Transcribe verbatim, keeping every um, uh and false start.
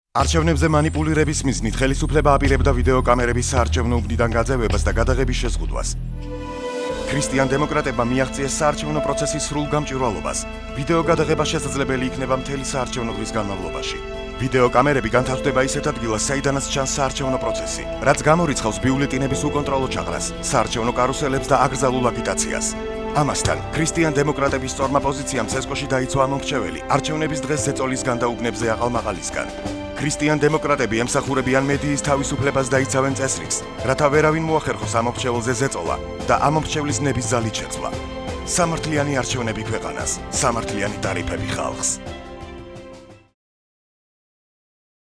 არჩევნებზე მანიპულირების მიზნით ხელისუფლება აპირებდა ვიდეოკამერების საარჩევნო უბნიდან გაძევებას და გადაღების შეზღუდვას. ქრისტიან დემოკრატებმა მიაღწიეს საარჩევნო პროცესის სრულ გამჭვირვალობას. ვიდეო გადაღება შესაძლებელი იქნება მთელი საარჩევნო დღის განმავლობაში. ვიდეოკამერები განთავსდება ისეთ ადგილას, საიდანაც ჩანს საარჩევნო პროცესი, რაც გამორიცხავს ბიულეტინების უკონტროლო ჩაღრას, საარჩევნო კარუსელებს და აკრძალულ აგიტაციას. ამასთან, ქრისტიან დემოკრატების სწორმა პოზიციამ ცესკოში დაიცვა ამომრჩეველი არჩევნების დღეს ზეწოლის განდაუგნებზე აყალმაღალისგან. ქრისტიან დემოკრატები ემსახურებიან მედიის თავისუფლებას და იცავენ წესრიგს, რათა ვერავინ მოახერხოს ამომრჩეველზე ზეწოლა და ამომრჩევლის ნების ზალით შეცვლა. სამართლიანი არჩევნები ქვეყანას, სამართლიანი ტარიფები ხალხს.